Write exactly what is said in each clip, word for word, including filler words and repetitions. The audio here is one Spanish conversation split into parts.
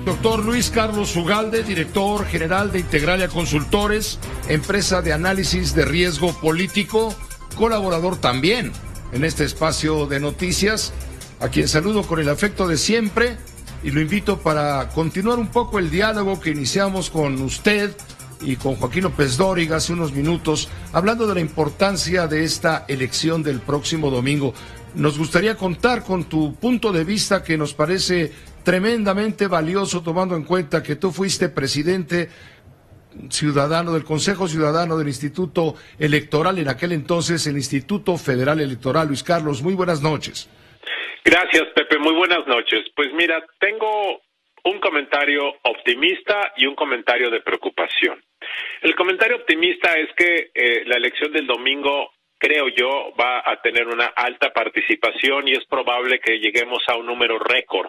Doctor Luis Carlos Ugalde, director general de Integralia Consultores, empresa de análisis de riesgo político, colaborador también en este espacio de noticias, a quien saludo con el afecto de siempre y lo invito para continuar un poco el diálogo que iniciamos con usted y con Joaquín López Dóriga hace unos minutos, hablando de la importancia de esta elección del próximo domingo. Nos gustaría contar con tu punto de vista, que nos parece tremendamente valioso, tomando en cuenta que tú fuiste presidente ciudadano del Consejo Ciudadano del Instituto Electoral, en aquel entonces el Instituto Federal Electoral. Luis Carlos, muy buenas noches. Gracias, Pepe, muy buenas noches. Pues mira, tengo un comentario optimista y un comentario de preocupación. El comentario optimista es que eh, la elección del domingo, creo yo, va a tener una alta participación y es probable que lleguemos a un número récord.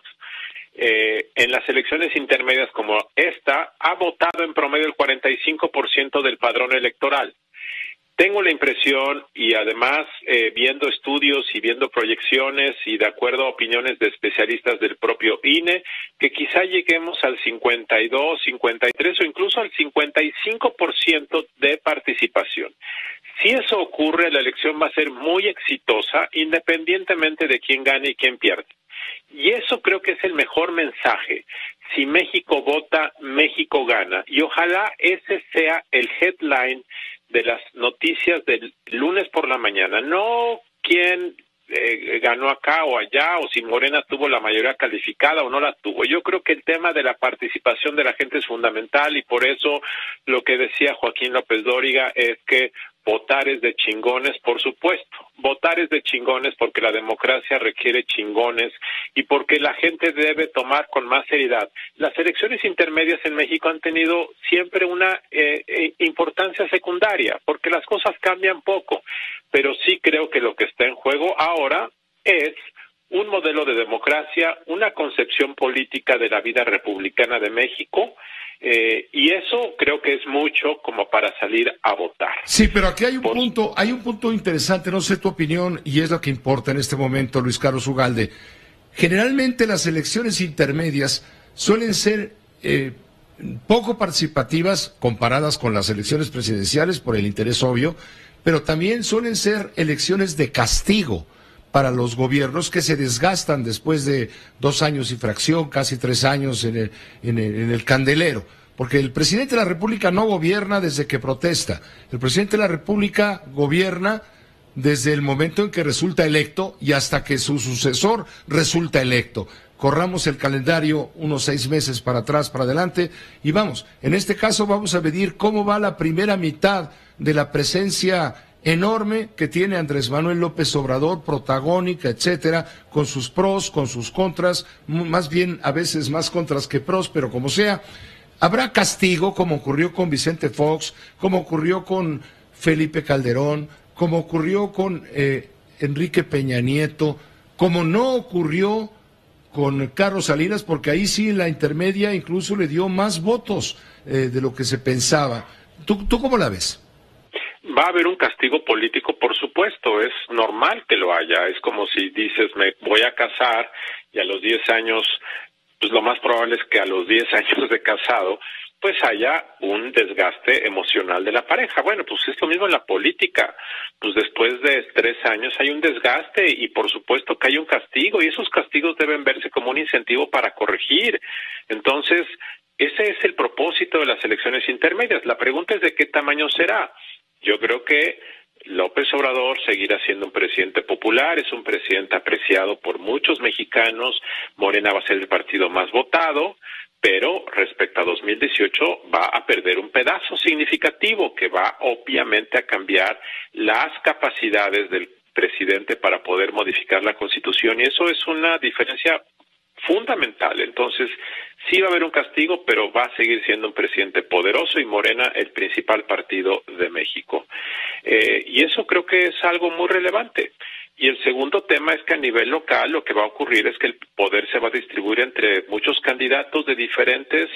Eh, en las elecciones intermedias como esta, ha votado en promedio el cuarenta y cinco por ciento del padrón electoral. Tengo la impresión, y además eh, viendo estudios y viendo proyecciones y de acuerdo a opiniones de especialistas del propio I N E, que quizá lleguemos al cincuenta y dos, cincuenta y tres o incluso al cincuenta y cinco por ciento de participación. Si eso ocurre, la elección va a ser muy exitosa, independientemente de quién gane y quién pierde. Y eso creo que es el mejor mensaje. Si México vota, México gana. Y ojalá ese sea el headline de las noticias del lunes por la mañana. No quién eh, ganó acá o allá, o si Morena tuvo la mayoría calificada o no la tuvo. Yo creo que el tema de la participación de la gente es fundamental, y por eso lo que decía Joaquín López Dóriga es que votar es de chingones, por supuesto. Votar es de chingones porque la democracia requiere chingones y porque la gente debe tomar con más seriedad. Las elecciones intermedias en México han tenido siempre una eh, eh, importancia secundaria, porque las cosas cambian poco. Pero sí creo que lo que está en juego ahora es un modelo de democracia, una concepción política de la vida republicana de México, eh, y eso creo que es mucho como para salir a votar. Sí, pero aquí hay un Por... punto, hay un punto interesante, no sé tu opinión, y es lo que importa en este momento, Luis Carlos Ugalde. Generalmente las elecciones intermedias suelen ser eh, poco participativas comparadas con las elecciones presidenciales por el interés obvio, pero también suelen ser elecciones de castigo para los gobiernos que se desgastan después de dos años y fracción, casi tres años en el, en el, en el candelero. Porque el presidente de la República no gobierna desde que protesta. El presidente de la República gobierna desde el momento en que resulta electo y hasta que su sucesor resulta electo. Corramos el calendario unos seis meses para atrás, para adelante, y vamos. En este caso vamos a medir cómo va la primera mitad de la presencia enorme que tiene Andrés Manuel López Obrador, protagónica, etcétera, con sus pros, con sus contras, más bien a veces más contras que pros, pero como sea, habrá castigo, como ocurrió con Vicente Fox, como ocurrió con Felipe Calderón, como ocurrió con eh, Enrique Peña Nieto, como no ocurrió con Carlos Salinas, porque ahí sí la intermedia incluso le dio más votos eh, de lo que se pensaba. ¿Tú, tú cómo la ves? Va a haber un castigo político, por supuesto, es normal que lo haya. Es como si dices, me voy a casar y a los diez años, pues lo más probable es que a los diez años de casado, pues haya un desgaste emocional de la pareja. Bueno, pues es lo mismo en la política. Pues después de tres años hay un desgaste y por supuesto que hay un castigo, y esos castigos deben verse como un incentivo para corregir. Entonces, ese es el propósito de las elecciones intermedias. La pregunta es de qué tamaño será. Yo creo que López Obrador seguirá siendo un presidente popular, es un presidente apreciado por muchos mexicanos. Morena va a ser el partido más votado, pero respecto a dos mil dieciocho va a perder un pedazo significativo que va obviamente a cambiar las capacidades del presidente para poder modificar la Constitución, y eso es una diferencia fundamental. Entonces, sí va a haber un castigo, pero va a seguir siendo un presidente poderoso y Morena el principal partido de México. Eh, y eso creo que es algo muy relevante. Y el segundo tema es que a nivel local lo que va a ocurrir es que el poder se va a distribuir entre muchos candidatos de diferentes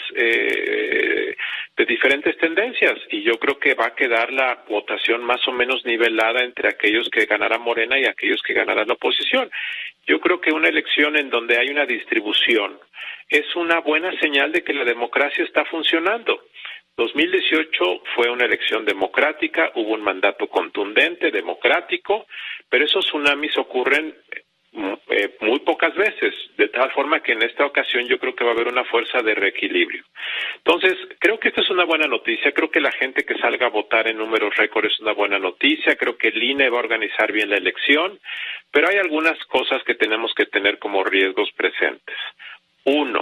eh, de diferentes tendencias, y yo creo que va a quedar la votación más o menos nivelada entre aquellos que ganarán Morena y aquellos que ganarán la oposición. Yo creo que una elección en donde hay una distribución es una buena señal de que la democracia está funcionando. dos mil dieciocho fue una elección democrática, hubo un mandato contundente, democrático, pero esos tsunamis ocurren eh, muy pocas veces, de tal forma que en esta ocasión yo creo que va a haber una fuerza de reequilibrio. Entonces, creo que esta es una buena noticia, creo que la gente que salga a votar en números récord es una buena noticia, creo que el I N E va a organizar bien la elección, pero hay algunas cosas que tenemos que tener como riesgos presentes. Uno,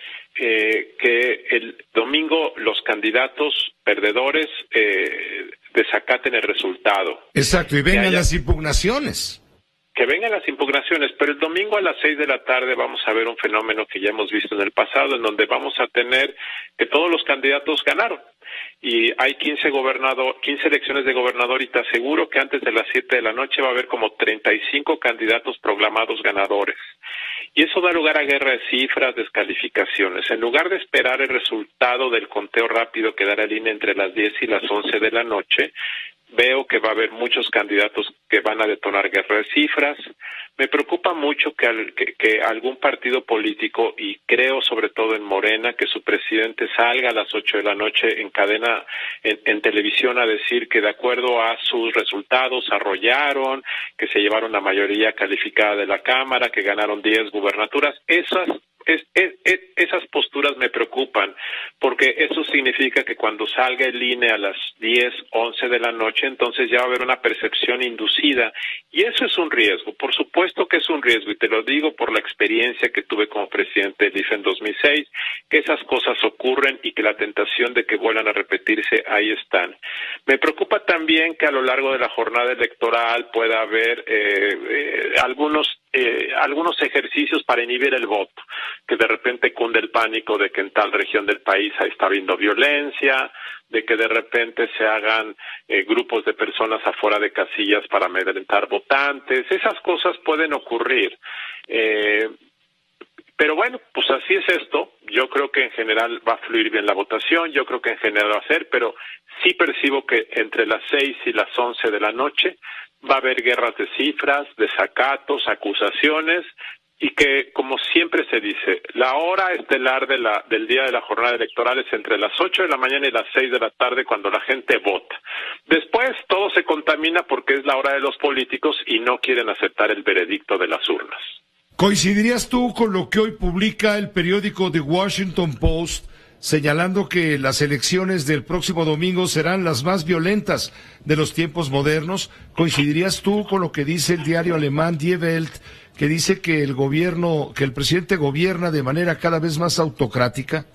Eh, que el domingo los candidatos perdedores eh, desacaten el resultado. Exacto, y vengan haya, las impugnaciones. Que vengan las impugnaciones, pero el domingo a las seis de la tarde vamos a ver un fenómeno que ya hemos visto en el pasado, en donde vamos a tener que todos los candidatos ganaron. Y hay quince gobernador, quince elecciones de gobernador y te aseguro que antes de las siete de la noche va a haber como treinta y cinco candidatos proclamados ganadores. Y eso da lugar a guerra de cifras, descalificaciones. En lugar de esperar el resultado del conteo rápido que dará el I N E entre las diez y las once de la noche, veo que va a haber muchos candidatos que van a detonar guerra de cifras. Me preocupa mucho que, al, que, que algún partido político, y creo sobre todo en Morena, que su presidente salga a las ocho de la noche en cadena, en, en televisión, a decir que de acuerdo a sus resultados arrollaron, que se llevaron la mayoría calificada de la Cámara, que ganaron diez gubernaturas. Esas Es, es, es, esas posturas me preocupan, porque eso significa que cuando salga el I N E a las diez, once de la noche, entonces ya va a haber una percepción inducida, y eso es un riesgo, por supuesto que es un riesgo, y te lo digo por la experiencia que tuve como presidente del I F E en dos mil seis, que esas cosas ocurren y que la tentación de que vuelvan a repetirse, ahí están. Me preocupa también que a lo largo de la jornada electoral pueda haber eh, eh, algunos Eh, algunos ejercicios para inhibir el voto, que de repente cunde el pánico de que en tal región del país está habiendo violencia, de que de repente se hagan eh, grupos de personas afuera de casillas para amedrentar votantes. Esas cosas pueden ocurrir. Eh, Pero bueno, pues así es esto. Yo creo que en general va a fluir bien la votación, yo creo que en general va a ser, pero sí percibo que entre las seis y las once de la noche va a haber guerras de cifras, desacatos, acusaciones, y que, como siempre se dice, la hora estelar de la, del día de la jornada electoral es entre las ocho de la mañana y las seis de la tarde, cuando la gente vota. Después todo se contamina porque es la hora de los políticos y no quieren aceptar el veredicto de las urnas. ¿Coincidirías tú con lo que hoy publica el periódico The Washington Post, señalando que las elecciones del próximo domingo serán las más violentas de los tiempos modernos? ¿Coincidirías tú con lo que dice el diario alemán Die Welt, que dice que el gobierno, que el presidente gobierna de manera cada vez más autocrática?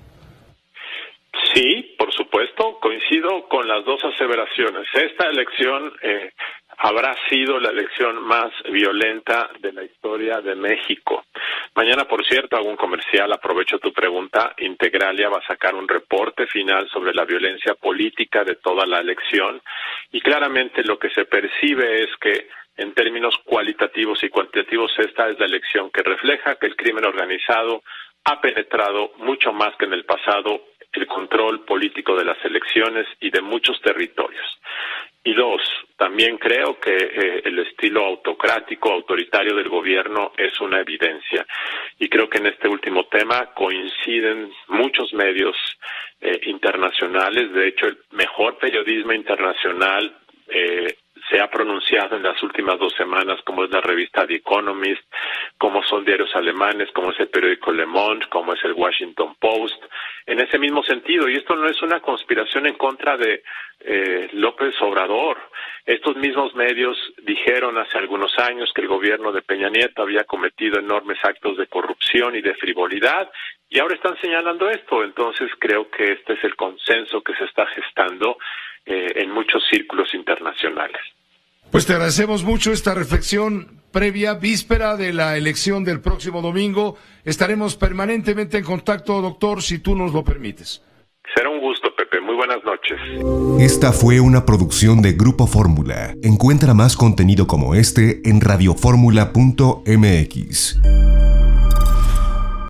Sí, por supuesto, coincido con las dos aseveraciones. Esta elección eh, habrá sido la elección más violenta de la historia de México. Mañana, por cierto, hago un comercial, aprovecho tu pregunta. Integralia va a sacar un reporte final sobre la violencia política de toda la elección, y claramente lo que se percibe es que, en términos cualitativos y cuantitativos, esta es la elección que refleja que el crimen organizado ha penetrado mucho más que en el pasado el control político de las elecciones y de muchos territorios. Y dos, también creo que eh, el estilo autocrático, autoritario del gobierno es una evidencia. Y creo que en este último tema coinciden muchos medios eh, internacionales. De hecho, el mejor periodismo internacional eh, se ha pronunciado en las últimas dos semanas, como es la revista The Economist, como son diarios alemanes, como es el periódico Le Monde, como es el Washington Post, en ese mismo sentido. Y esto no es una conspiración en contra de eh, López Obrador. Estos mismos medios dijeron hace algunos años que el gobierno de Peña Nieto había cometido enormes actos de corrupción y de frivolidad, y ahora están señalando esto. Entonces creo que este es el consenso que se está gestando eh, en muchos círculos internacionales. Pues te agradecemos mucho esta reflexión previa, víspera de la elección del próximo domingo. Estaremos permanentemente en contacto, doctor, si tú nos lo permites. Será un gusto, Pepe. Muy buenas noches. Esta fue una producción de Grupo Fórmula. Encuentra más contenido como este en radio fórmula punto m x.